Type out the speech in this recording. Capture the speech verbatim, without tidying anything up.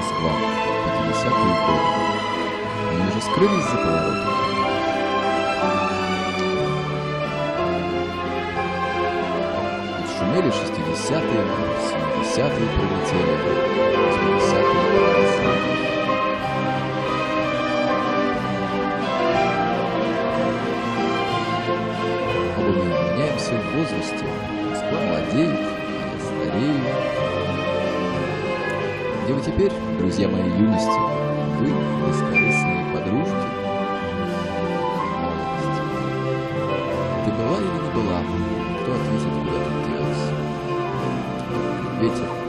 Москва, пятидесятые годы. Они уже скрылись за поворотом. Шумели шестидесятые, семидесятые прилетели, восьмидесятые пронесли. Оба мы меняемся в возрасте. Москва молодеет, а я старею. Где вы теперь, друзья моей юности? Вы, бескорыстные подружки? Молодость. Ты была или не была? Кто ответит, куда ты делась? Ветер